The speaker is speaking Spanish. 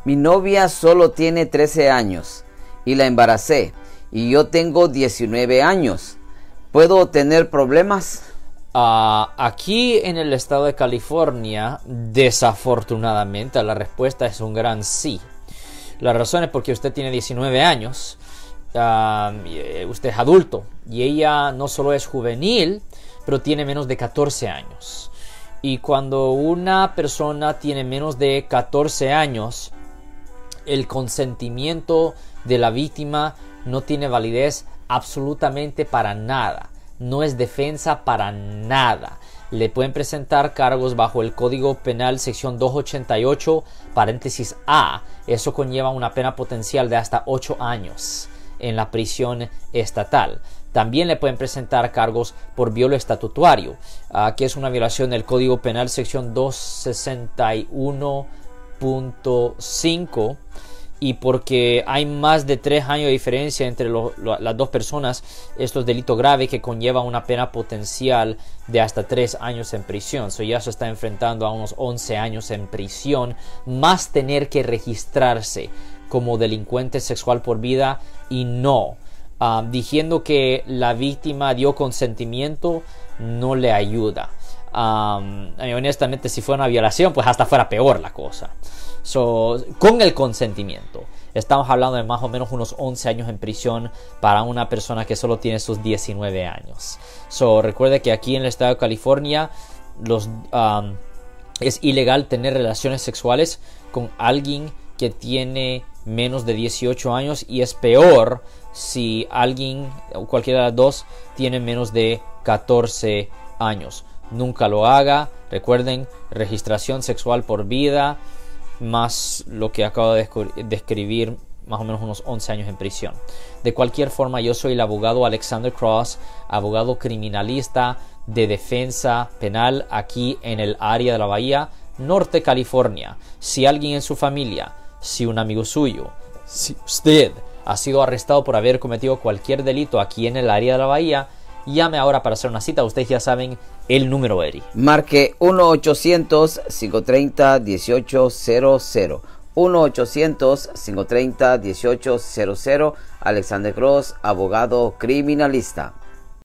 Mi novia solo tiene 13 años y la embaracé y yo tengo 19 años. ¿Puedo tener problemas? Aquí en el estado de California, desafortunadamente, la respuesta es un gran sí. La razón es porque usted tiene 19 años, usted es adulto y ella no solo es juvenil, pero tiene menos de 14 años. Y cuando una persona tiene menos de 14 años, el consentimiento de la víctima no tiene validez absolutamente para nada. No es defensa para nada. Le pueden presentar cargos bajo el Código Penal sección 288 paréntesis A. Eso conlleva una pena potencial de hasta 8 años en la prisión estatal. También le pueden presentar cargos por violo estatutario, que es una violación del Código Penal sección 261.5. Y porque hay más de 3 años de diferencia entre las dos personas, esto es delito grave que conlleva una pena potencial de hasta 3 años en prisión. Ya se está enfrentando a unos 11 años en prisión, más tener que registrarse como delincuente sexual por vida y no. Diciendo que la víctima dio consentimiento no le ayuda. Honestamente, si fuera una violación, pues hasta fuera peor la cosa. Con el consentimiento, estamos hablando de más o menos unos 11 años en prisión para una persona que solo tiene sus 19 años. Recuerde que aquí en el estado de California es ilegal tener relaciones sexuales con alguien que tiene menos de 18 años, y es peor si alguien o cualquiera de las dos tiene menos de 14 años. Nunca lo haga. Recuerden, registración sexual por vida más lo que acabo de describir, más o menos unos 11 años en prisión. De cualquier forma, yo soy el abogado Alexander Cross, abogado criminalista de defensa penal aquí en el área de la Bahía Norte, California. Si alguien en su familia, si un amigo suyo, si usted ha sido arrestado por haber cometido cualquier delito aquí en el área de la Bahía, llame ahora para hacer una cita. Ustedes ya saben el número, Eri. Marque 1-800-530-1800. 1-800-530-1800. Alexander Cross, abogado criminalista.